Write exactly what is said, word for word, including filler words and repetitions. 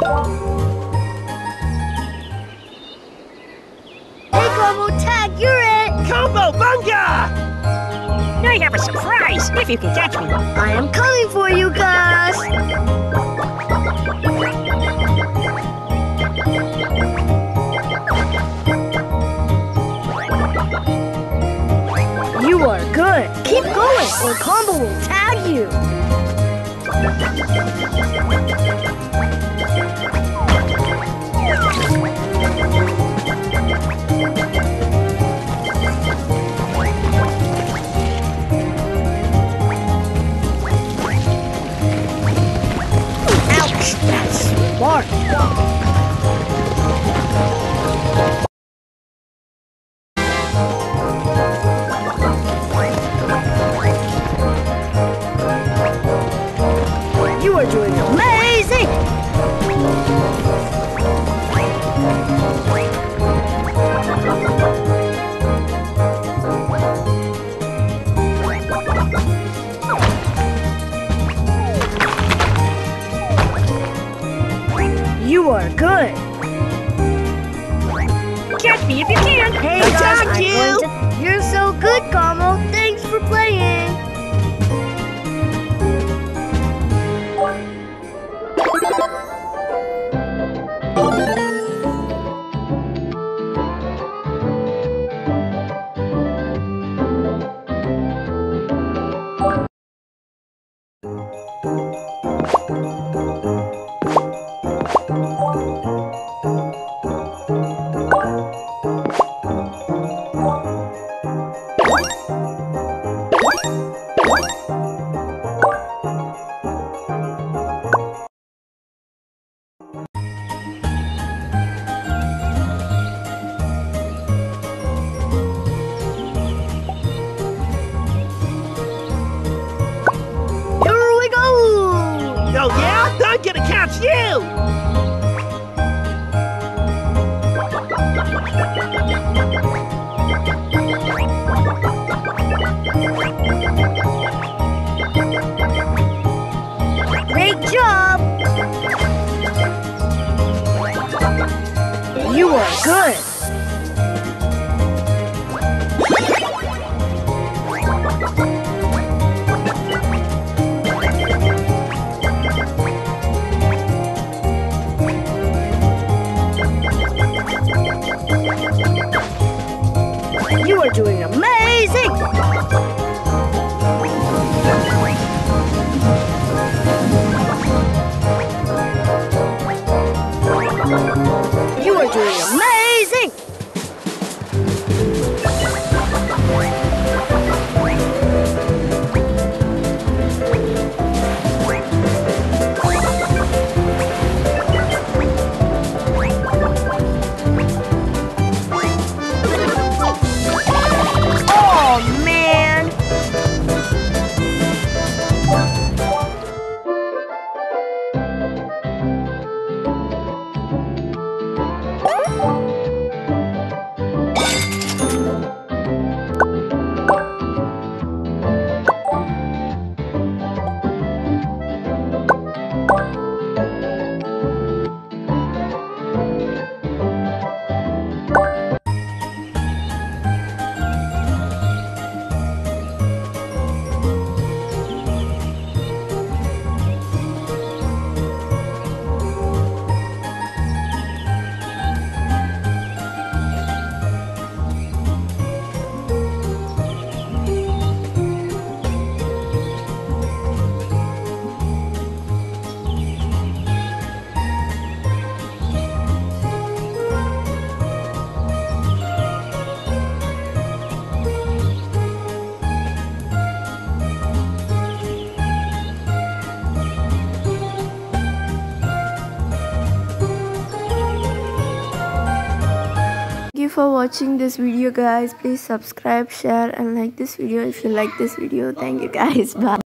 Hey, Combo Tag, you're it! Combo Bunga! I have a surprise if you can catch me. I am coming for you, Gus! You are good. Keep going, or Combo will tag you. Ouch! That's smart. You are doing amazing! You are good. Catch me if you can. Hey, I Gus, got I'm you. going to- You're so good, Combo. Thanks for playing. Here we go! Oh yeah? I'm gonna catch you! Great job! You are good! You are doing amazing! You are doing amazing! Oh, man! Thank you for watching this video, guys. Please subscribe, share and like this video if you like this video. Thank you, guys. Bye.